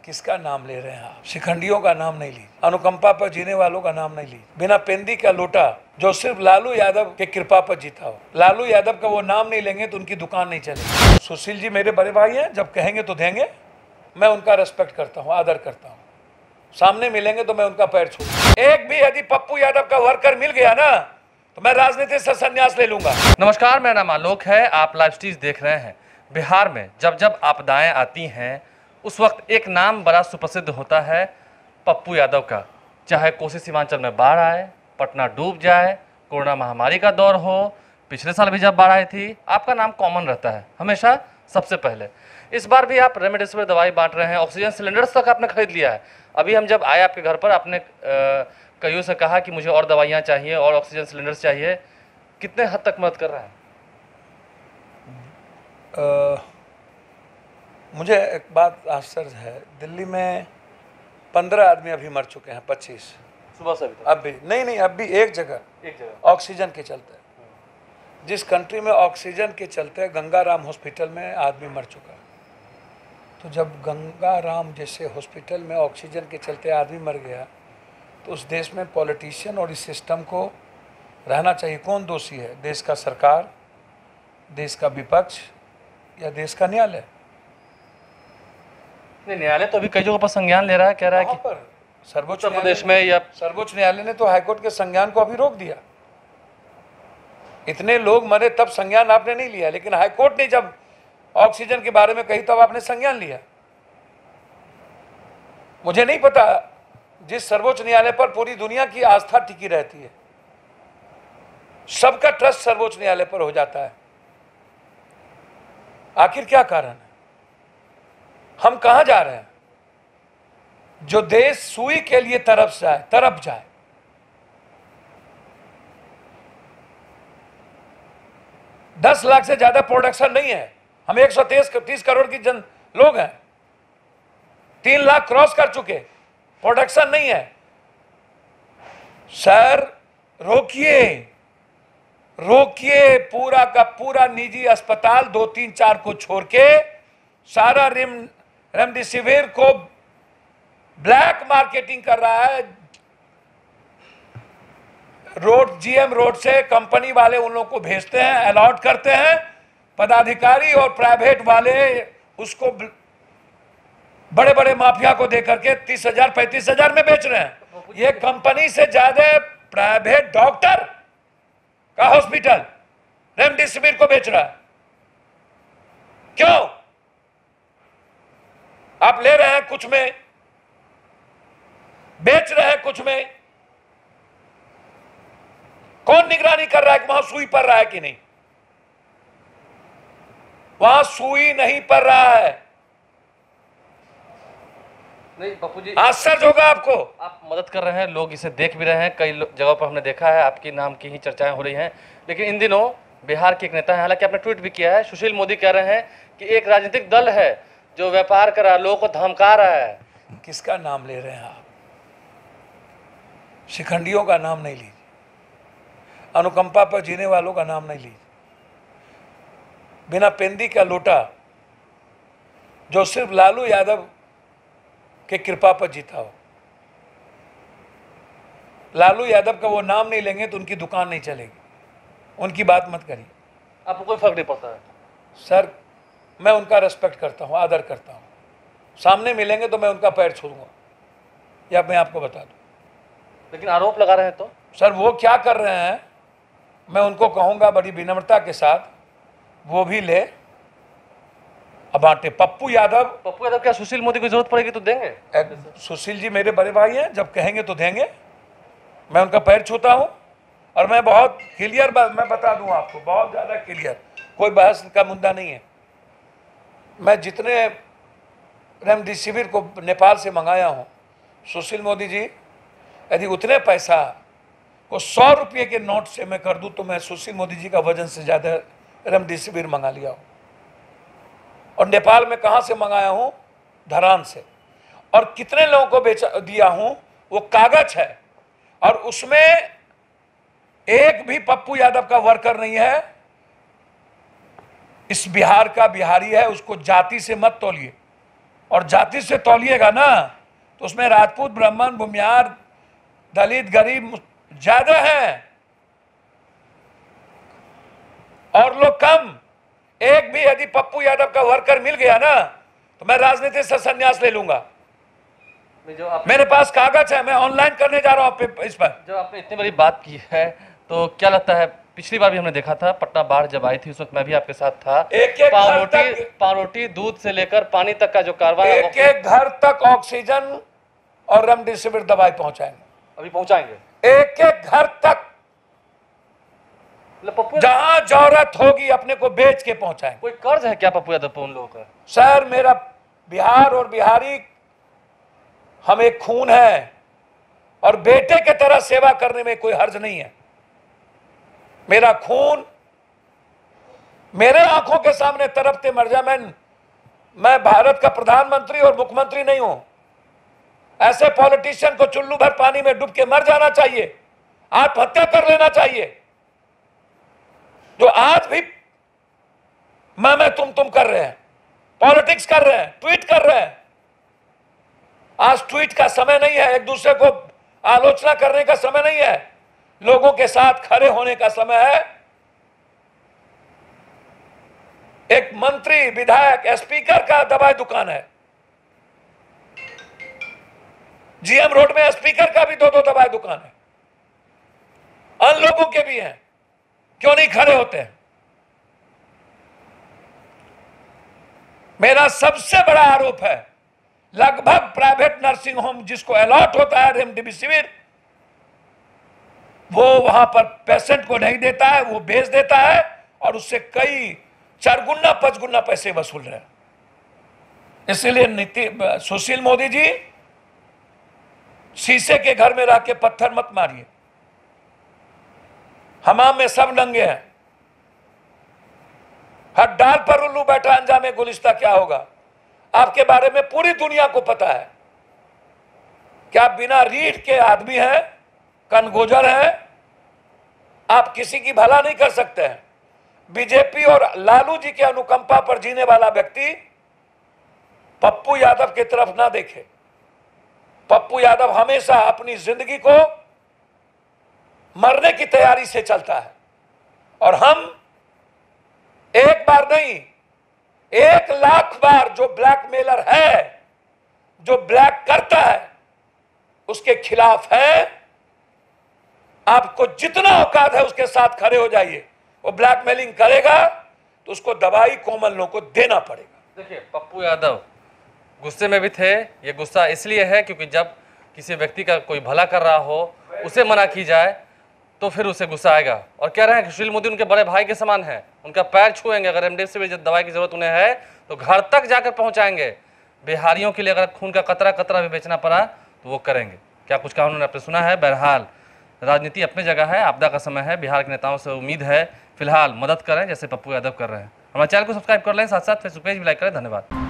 किसका नाम ले रहे हैं आप? शिखंडियों का नाम नहीं ली, अनुकंपा पर जीने वालों का नाम नहीं ली, बिना पेंदी का लोटा जो सिर्फ लालू यादव के कृपा पर जीता हो। लालू यादव का वो नाम नहीं लेंगे तो उनकी दुकान नहीं चलेगी। सुशील जी मेरे बड़े भाई हैं, जब कहेंगे तो देंगे। मैं उनका रेस्पेक्ट करता हूँ, आदर करता हूँ। सामने मिलेंगे तो मैं उनका पैर छूऊंगा। एक भी यदि पप्पू यादव का वर्कर मिल गया ना तो मैं राजनीति से संन्यास ले लूंगा। नमस्कार, मेरा नाम आलोक है। आप लाइव स्ट्रीज देख रहे हैं। बिहार में जब जब आपदाएं आती हैं उस वक्त एक नाम बड़ा सुप्रसिद्ध होता है, पप्पू यादव का। चाहे कोसी सीमांचल में बाढ़ आए, पटना डूब जाए, कोरोना महामारी का दौर हो, पिछले साल भी जब बाढ़ आई थी, आपका नाम कॉमन रहता है हमेशा सबसे पहले। इस बार भी आप रेमडेसिविर दवाई बांट रहे हैं, ऑक्सीजन सिलेंडर्स तक आपने खरीद लिया है। अभी हम जब आए आपके घर पर, आपने कईयों से कहा कि मुझे और दवाइयाँ चाहिए और ऑक्सीजन सिलेंडर्स चाहिए। कितने हद तक मदद कर रहे हैं? मुझे एक बात आश्चर्य है, दिल्ली में 15 आदमी अभी मर चुके हैं, 25 सुबह से अभी तक? अब भी नहीं, अब भी एक जगह ऑक्सीजन के चलते। जिस कंट्री में ऑक्सीजन के चलते गंगाराम हॉस्पिटल में आदमी मर चुका है, तो जब गंगाराम जैसे हॉस्पिटल में ऑक्सीजन के चलते आदमी मर गया तो उस देश में पॉलिटिशियन और इस सिस्टम को रहना चाहिए। कौन दोषी है? देश का सरकार, देश का विपक्ष या देश का न्यायालय? नहीं, न्यायालय तो अभी कई जगहों पर संज्ञान ले रहा है, कह रहा है कि पर सर्वोच्च उत्तर प्रदेश में या सर्वोच्च न्यायालय ने तो हाईकोर्ट के संज्ञान को अभी रोक दिया। इतने लोग मरे तब संज्ञान आपने नहीं लिया, लेकिन हाईकोर्ट ने जब ऑक्सीजन के बारे में कही तब आपने संज्ञान लिया। मुझे नहीं पता, जिस सर्वोच्च न्यायालय पर पूरी दुनिया की आस्था टिकी रहती है, सबका ट्रस्ट सर्वोच्च न्यायालय पर हो जाता है, आखिर क्या कारण है? हम कहां जा रहे हैं? जो देश सुई के लिए तरफ जाए, दस लाख से ज्यादा प्रोडक्शन नहीं है। हम 130 करोड़ की लोग हैं, 3 लाख क्रॉस कर चुके, प्रोडक्शन नहीं है। सर रोकिए पूरा का पूरा निजी अस्पताल 2, 3, 4 को छोड़ के सारा रेमडेसिविर को ब्लैक मार्केटिंग कर रहा है। जीएम रोड से कंपनी वाले उन लोगों को भेजते हैं, अलॉट करते हैं, पदाधिकारी और प्राइवेट वाले उसको बड़े बड़े माफिया को देकर के 30,000 35,000 में बेच रहे हैं। ये कंपनी से ज्यादा प्राइवेट डॉक्टर का हॉस्पिटल रेमडेसिविर को बेच रहा है। क्यों? आप ले रहे हैं कुछ में, बेच रहे हैं कुछ में। कौन निगरानी कर रहा है कि वहां सुई पड़ रहा है कि नहीं? वहां सुई नहीं पड़ रहा है। नहीं पप्पू जी, आश्चर्य होगा आपको। आप मदद कर रहे हैं, लोग इसे देख भी रहे हैं, कई जगहों पर हमने देखा है आपके नाम की ही चर्चाएं हो रही हैं। लेकिन इन दिनों बिहार के एक नेता है, हालांकि आपने ट्वीट भी किया है, सुशील मोदी कह रहे हैं कि एक राजनीतिक दल है जो व्यापार कर रहा है, लोगों को धमका रहा है। किसका नाम ले रहे हैं आप? शिखंडियों का नाम नहीं लीजिए, अनुकंपा पर जीने वालों का नाम नहीं लीजिए, बिना पेंदी का लोटा जो सिर्फ लालू यादव के कृपा पर जीता हो। लालू यादव का वो नाम नहीं लेंगे तो उनकी दुकान नहीं चलेगी। उनकी बात मत करिए। आपको कोई फर्क नहीं पड़ता है? सर, मैं उनका रेस्पेक्ट करता हूँ, आदर करता हूँ। सामने मिलेंगे तो मैं उनका पैर छूऊंगा, या मैं आपको बता दूं। लेकिन आरोप लगा रहे हैं तो? सर, वो क्या कर रहे हैं, मैं उनको कहूंगा बड़ी विनम्रता के साथ, वो भी ले अब बांटे। पप्पू यादव क्या सुशील मोदी को जरूरत पड़ेगी तो देंगे? सुशील जी मेरे बड़े भाई हैं, जब कहेंगे तो देंगे। मैं उनका पैर छूता हूं और मैं बहुत क्लियर मैं बता दूं आपको, बहुत ज़्यादा क्लियर, कोई बहस का मुद्दा नहीं है। मैं जितने रेमडेसिविर को नेपाल से मंगाया हूं, सुशील मोदी जी यदि उतने पैसा को 100 रुपये के नोट से मैं कर दूं तो मैं सुशील मोदी जी का वजन से ज़्यादा रेमडेसिविर मंगा लिया हूं। और नेपाल में कहां से मंगाया हूं? धरान से। और कितने लोगों को दिया हूं वो कागज है, और उसमें एक भी पप्पू यादव का वर्कर नहीं है। इस बिहार का बिहारी है, उसको जाति से मत तोलिए। और जाति से तौलिएगा ना तो उसमें राजपूत, ब्राह्मण, भूमियार, दलित, गरीब ज्यादा हैं और लोग कम। एक भी यदि पप्पू यादव का वर्कर मिल गया ना तो मैं राजनीति से संन्यास ले लूंगा। मेरे पास कागज है, मैं ऑनलाइन करने जा रहा हूं इस पर। जब आपने इतनी बड़ी बात की है तो क्या लगता है, पिछली बार भी हमने देखा था पटना बाढ़ जब आई थी उस वक्त मैं भी आपके साथ था, पावरोटी दूध से लेकर पानी तक का जो कारवां, एक एक घर तक ऑक्सीजन और रेमडेसिविर दवाई पहुंचाएंगे। अभी पहुंचाएंगे एक एक घर तक, जहां जरूरत होगी अपने को बेच के पहुंचाएंगे। कोई कर्ज है क्या पप्पू यादव पर उन लोगों का? सर मेरा बिहार और बिहारी हम एक खून है और बेटे के तरह सेवा करने में कोई हर्ज नहीं है। मेरा खून मेरे आंखों के सामने तड़पते मर जाए। मैं भारत का प्रधानमंत्री और मुख्यमंत्री नहीं हूं। ऐसे पॉलिटिशियन को चुल्लू भर पानी में डूब के मर जाना चाहिए, आत्महत्या कर लेना चाहिए। जो आज भी मैं तुम कर रहे हैं, पॉलिटिक्स कर रहे हैं, ट्वीट कर रहे हैं। आज ट्वीट का समय नहीं है, एक दूसरे को आलोचना करने का समय नहीं है, लोगों के साथ खड़े होने का समय है। एक मंत्री, विधायक, स्पीकर का दवाई दुकान है, जीएम रोड में स्पीकर का भी दो दवाई दुकान है, अन्य लोगों के भी हैं। क्यों नहीं खड़े होते हैं? मेरा सबसे बड़ा आरोप है, लगभग प्राइवेट नर्सिंग होम जिसको अलॉट होता है रेमडेसिविर, वो वहां पर पेशेंट को नहीं देता है, वो बेच देता है और उससे कई 4 गुना 5 गुना पैसे वसूल रहे हैं। इसलिए सुशील मोदी जी, शीशे के घर में रह के पत्थर मत मारिए। हमाम में सब नंगे हैं, हर डाल पर उल्लू बैठा, अंजामे गुलिस्ता क्या होगा आपके बारे में पूरी दुनिया को पता है कि आप बिना रीढ़ के आदमी हैं, कनगोजर हैं, आप किसी की भला नहीं कर सकते हैं। बीजेपी और लालू जी के अनुकंपा पर जीने वाला व्यक्ति पप्पू यादव की तरफ ना देखे। पप्पू यादव हमेशा अपनी जिंदगी को मरने की तैयारी से चलता है और हम एक बार नहीं 1 लाख बार जो ब्लैकमेलर है, जो ब्लैक करता है, उसके खिलाफ है। आपको जितना औकात है उसके साथ खड़े हो जाइए। वो ब्लैकमेलिंग करेगा तो उसको दवाई कोमल को देना पड़ेगा। देखिए पप्पू यादव गुस्से में भी थे। ये गुस्सा इसलिए है क्योंकि जब किसी व्यक्ति का कोई भला कर रहा हो उसे मना की जाए तो फिर उसे गुस्सा आएगा। और कह रहे हैं कि सुशील मोदी उनके बड़े भाई के समान है, उनका पैर छुएंगे। अगर रेमडेसिविर दवाई की जरूरत उन्हें है तो घर तक जाकर पहुंचाएंगे। बिहारियों के लिए अगर खून का कतरा कतरा भी बेचना पड़ा तो वो करेंगे। क्या कुछ कहा उन्होंने, आपने सुना है। बहरहाल राजनीति अपनी जगह है, आपदा का समय है। बिहार के नेताओं से उम्मीद है फिलहाल मदद करें जैसे पप्पू यादव कर रहे हैं। हमारे चैनल को सब्सक्राइब कर लें, साथ साथ फेसबुक पेज भी लाइक करें। धन्यवाद।